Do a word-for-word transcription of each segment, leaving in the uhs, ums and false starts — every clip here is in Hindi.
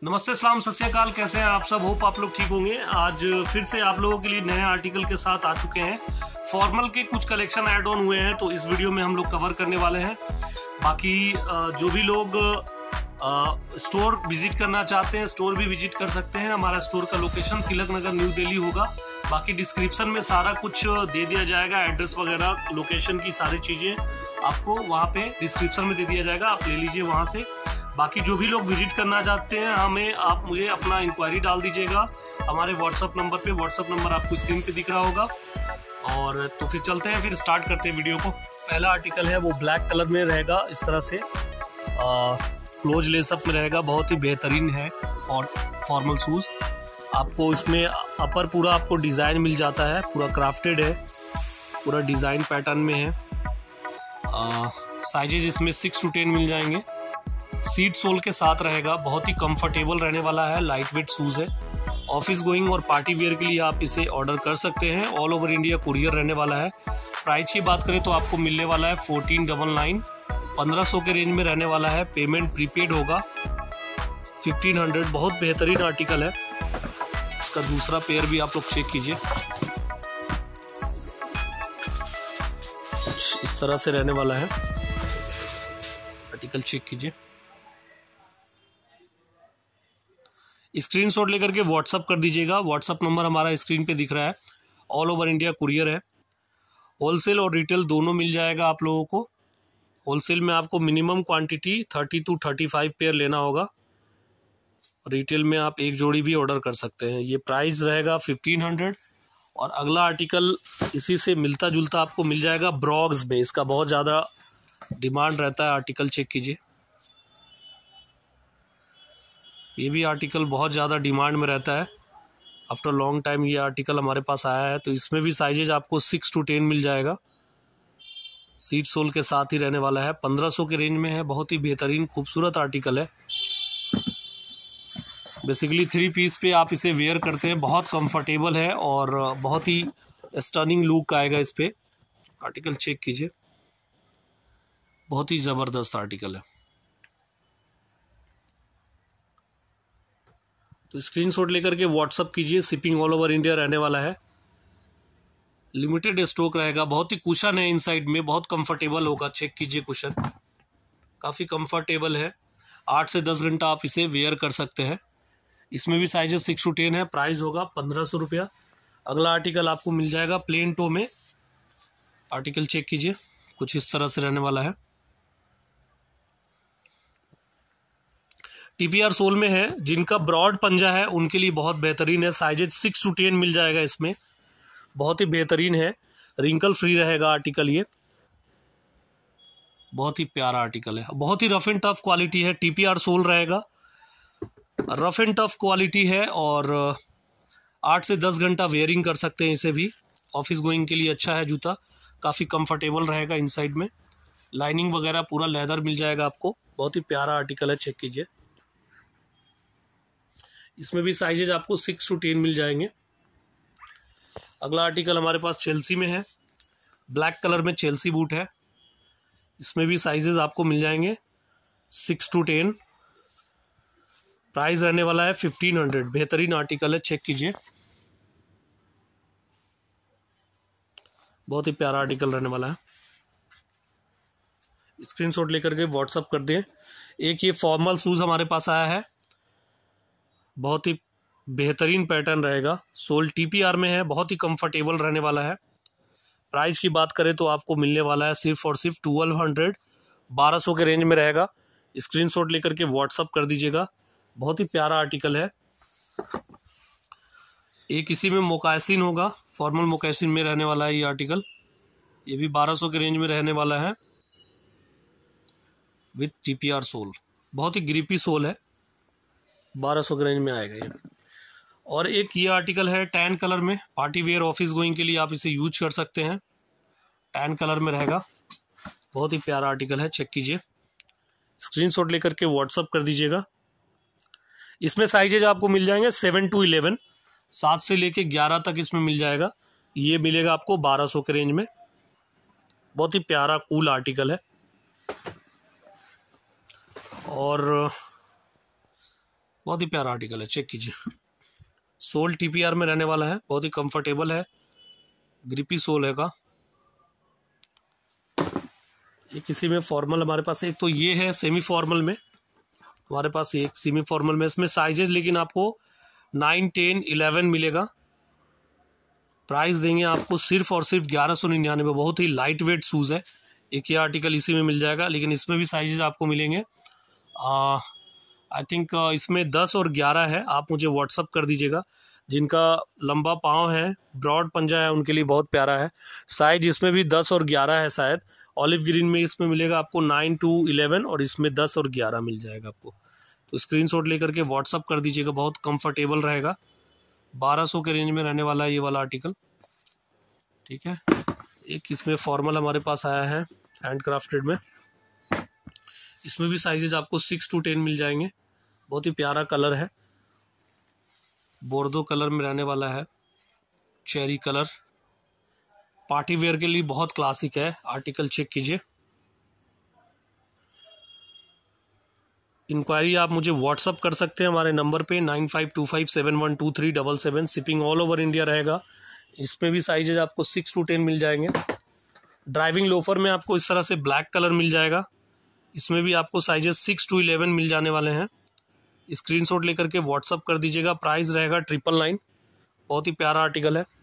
नमस्ते, सलाम, सत श्री अकाल। कैसे हैं आप सब? होप आप लोग ठीक होंगे। आज फिर से आप लोगों के लिए नए आर्टिकल के साथ आ चुके हैं। फॉर्मल के कुछ कलेक्शन ऐड ऑन हुए हैं तो इस वीडियो में हम लोग कवर करने वाले हैं। बाकी जो भी लोग स्टोर विजिट करना चाहते हैं स्टोर भी विजिट कर सकते हैं। हमारा स्टोर का लोकेशन तिलक नगर न्यू दिल्ली होगा। बाकी डिस्क्रिप्शन में सारा कुछ दे दिया जाएगा, एड्रेस वगैरह, लोकेशन की सारी चीजें आपको वहाँ पे डिस्क्रिप्शन में दे दिया जाएगा, आप ले लीजिए वहाँ से। बाकी जो भी लोग विजिट करना चाहते हैं हमें आप मुझे अपना इंक्वायरी डाल दीजिएगा हमारे व्हाट्सअप नंबर पे। व्हाट्सअप नंबर आपको स्क्रीन पे दिख रहा होगा। और तो फिर चलते हैं, फिर स्टार्ट करते हैं वीडियो को। पहला आर्टिकल है वो ब्लैक कलर में रहेगा, इस तरह से क्लोज लेसअप में रहेगा। बहुत ही बेहतरीन है फॉर, फॉर्मल शूज। आपको इसमें अपर पूरा आपको डिज़ाइन मिल जाता है, पूरा क्राफ्टेड है, पूरा डिज़ाइन पैटर्न में है। साइजेज इसमें सिक्स टू टेन मिल जाएंगे। सीट सोल के साथ रहेगा, बहुत ही कंफर्टेबल रहने वाला है, लाइट वेट शूज़ है। ऑफिस गोइंग और पार्टी वेयर के लिए आप इसे ऑर्डर कर सकते हैं। ऑल ओवर इंडिया कुरियर रहने वाला है। प्राइस की बात करें तो आपको मिलने वाला है फोर्टीन डबल नाइन, पंद्रह सौ के रेंज में रहने वाला है। पेमेंट प्रीपेड होगा फिफ्टीन हंड्रेड। बहुत बेहतरीन आर्टिकल है। इसका दूसरा पेयर भी आप लोग चेक कीजिए, इस तरह से रहने वाला है। आर्टिकल चेक कीजिए। स्क्रीनशॉट लेकर के व्हाट्सअप कर दीजिएगा। व्हाट्सअप नंबर हमारा स्क्रीन पे दिख रहा है। ऑल ओवर इंडिया कुरियर है। होलसेल और रिटेल दोनों मिल जाएगा आप लोगों को। होलसेल में आपको minimum quantity thirty two thirty five pair लेना होगा। रिटेल में आप एक जोड़ी भी ऑर्डर कर सकते हैं। ये प्राइस रहेगा फिफ्टीन हंड्रेड। और अगला आर्टिकल इसी से मिलता जुलता आपको मिल जाएगा ब्रॉग्स में। इसका बहुत ज़्यादा डिमांड रहता है। आर्टिकल चेक कीजिए। ये भी आर्टिकल बहुत ज़्यादा डिमांड में रहता है। आफ्टर लॉन्ग टाइम ये आर्टिकल हमारे पास आया है। तो इसमें भी साइजेज आपको सिक्स टू टेन मिल जाएगा। सीट सोल के साथ ही रहने वाला है। पंद्रह सौ के रेंज में है। बहुत ही बेहतरीन खूबसूरत आर्टिकल है। बेसिकली थ्री पीस पे आप इसे वेयर करते हैं, बहुत कंफर्टेबल है और बहुत ही स्टनिंग लुक आएगा इस पे। आर्टिकल चेक कीजिए, बहुत ही ज़बरदस्त आर्टिकल है। तो स्क्रीनशॉट लेकर के व्हाट्सअप कीजिए। शिपिंग ऑल ओवर इंडिया रहने वाला है। लिमिटेड स्टॉक रहेगा। बहुत ही कुशन है इनसाइड में, बहुत कंफर्टेबल होगा। चेक कीजिए, कुशन काफ़ी कंफर्टेबल है। आठ से दस घंटा आप इसे वेयर कर सकते हैं। इसमें भी साइजेस सिक्स टू टेन है। प्राइस होगा पंद्रह सौ रुपया। अगला आर्टिकल आपको मिल जाएगा प्लेन टो में। आर्टिकल चेक कीजिए, कुछ इस तरह से रहने वाला है। टीपीआर सोल में है। जिनका ब्रॉड पंजा है उनके लिए बहुत बेहतरीन है। साइजेज सिक्स टू टेन मिल जाएगा इसमें। बहुत ही बेहतरीन है। रिंकल फ्री रहेगा आर्टिकल। ये बहुत ही प्यारा आर्टिकल है। बहुत ही रफ एंड टफ क्वालिटी है। टीपीआर सोल रहेगा, रफ एंड टफ क्वालिटी है। और आठ से दस घंटा वेयरिंग कर सकते हैं इसे भी। ऑफिस गोइंग के लिए अच्छा है जूता। काफ़ी कंफर्टेबल रहेगा इनसाइड में। लाइनिंग वगैरह पूरा लेदर मिल जाएगा आपको। बहुत ही प्यारा आर्टिकल है। चेक कीजिए। इसमें भी साइजेज आपको सिक्स टू टेन मिल जाएंगे। अगला आर्टिकल हमारे पास चेल्सी में है। ब्लैक कलर में चेल्सी बूट है। इसमें भी साइजेज आपको मिल जाएंगे सिक्स टू टेन। प्राइस रहने वाला है फिफ्टीन हंड्रेड। बेहतरीन आर्टिकल है। चेक कीजिए, बहुत ही प्यारा आर्टिकल रहने वाला है। स्क्रीनशॉट लेकर के व्हाट्सअप कर दें। एक ये फॉर्मल शूज हमारे पास आया है। बहुत ही बेहतरीन पैटर्न रहेगा। सोल टीपीआर में है। बहुत ही कंफर्टेबल रहने वाला है। प्राइस की बात करें तो आपको मिलने वाला है सिर्फ और सिर्फ ट्वेल्व हंड्रेड, बारह सौ के रेंज में रहेगा। स्क्रीनशॉट लेकर के व्हाट्सअप कर दीजिएगा। बहुत ही प्यारा आर्टिकल है। एक इसी में मोकासिन होगा, फॉर्मल मोकासिन में रहने वाला है ये आर्टिकल। ये भी बारह सौ के रेंज में रहने वाला है विथ टीपीआर सोल। बहुत ही ग्रिपी सोल है। बारह सौ के रेंज में आएगा ये। और एक ये आर्टिकल है टैन कलर में। पार्टी वेयर ऑफिस गोइंग के लिए आप इसे यूज कर सकते हैं। टैन कलर में रहेगा। बहुत ही प्यारा आर्टिकल है। चेक कीजिए। स्क्रीनशॉट लेकर के व्हाट्सअप कर दीजिएगा। इसमें साइजेज आपको मिल जाएंगे सेवन टू इलेवन, सात से लेके ग्यारह तक इसमें मिल जाएगा। ये मिलेगा आपको बारह सौ के रेंज में। बहुत ही प्यारा कूल आर्टिकल है। और बहुत ही प्यारा आर्टिकल है, चेक कीजिए। सोल टीपीआर में रहने वाला है, बहुत ही कंफर्टेबल है, ग्रिपी सोल है का। ये किसी में फॉर्मल हमारे पास एक तो ये है, सेमी फॉर्मल में हमारे पास एक सेमी फॉर्मल में, इसमें साइजेज लेकिन आपको नाइन टेन इलेवन मिलेगा। प्राइस देंगे आपको सिर्फ और सिर्फ ग्यारह सौ निन्यानवे। बहुत ही लाइट वेट शूज़ है। एक ये आर्टिकल इसी में मिल जाएगा, लेकिन इसमें भी साइजेज आपको मिलेंगे। आई थिंक इसमें दस और ग्यारह है। आप मुझे व्हाट्सअप कर दीजिएगा। जिनका लंबा पाँव है, ब्रॉड पंजा है, उनके लिए बहुत प्यारा है। साइज इसमें भी दस और ग्यारह है शायद। ऑलिव ग्रीन में इसमें मिलेगा आपको नाइन टू इलेवन और इसमें दस और ग्यारह मिल जाएगा आपको। तो स्क्रीनशॉट लेकर के व्हाट्सअप कर दीजिएगा, बहुत कंफर्टेबल रहेगा। बारह सौ के रेंज में रहने वाला है ये वाला आर्टिकल, ठीक है। एक इसमें फॉर्मल हमारे पास आया है हैंड क्राफ्टेड में, इसमें भी साइजेज आपको सिक्स टू टेन मिल जाएंगे। बहुत ही प्यारा कलर है, बोर्डो कलर में रहने वाला है, चेरी कलर। पार्टी वेयर के लिए बहुत क्लासिक है आर्टिकल, चेक कीजिए। इंक्वायरी आप मुझे व्हाट्सअप कर सकते हैं हमारे नंबर पे nine five two five seven one two three double seven. Shipping all over India रहेगा। इसमें भी साइजेज आपको सिक्स टू टेन मिल जाएंगे। ड्राइविंग लोफर में आपको इस तरह से ब्लैक कलर मिल जाएगा। इसमें भी आपको साइजेस सिक्स टू इलेवन मिल जाने वाले हैं। स्क्रीनशॉट लेकर के व्हाट्सअप कर दीजिएगा। प्राइस रहेगा ट्रिपल नाइन। बहुत ही प्यारा आर्टिकल है।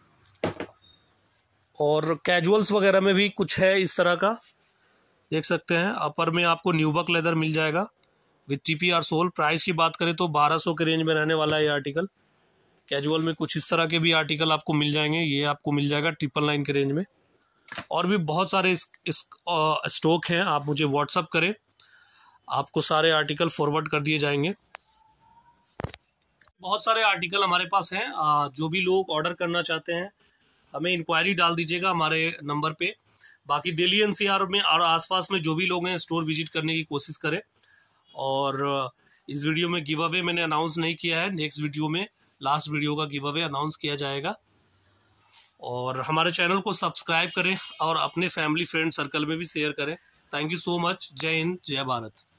और कैजुअल्स वगैरह में भी कुछ है इस तरह का, देख सकते हैं। अपर में आपको न्यूबक लेदर मिल जाएगा विथ टीपीआर सोल। प्राइस की बात करें तो बारह सौ के रेंज में रहने वाला है ये आर्टिकल। कैजुअल में कुछ इस तरह के भी आर्टिकल आपको मिल जाएंगे। ये आपको मिल जाएगा ट्रिपल नाइन के रेंज में। और भी बहुत सारे इस, इस आ, स्टॉक हैं। आप मुझे व्हाट्सअप करें, आपको सारे आर्टिकल फॉरवर्ड कर दिए जाएंगे। बहुत सारे आर्टिकल हमारे पास हैं। आ, जो भी लोग ऑर्डर करना चाहते हैं हमें इंक्वायरी डाल दीजिएगा हमारे नंबर पे। बाकी दिल्ली एनसीआर में और आसपास में जो भी लोग हैं स्टोर विजिट करने की कोशिश करें। और इस वीडियो में गिव अवे मैंने अनाउंस नहीं किया है। नेक्स्ट वीडियो में, लास्ट वीडियो का गिव अवे अनाउंस किया जाएगा। और हमारे चैनल को सब्सक्राइब करें और अपने फैमिली फ्रेंड सर्कल में भी शेयर करें। Thank you so much. जय हिंद, जय भारत।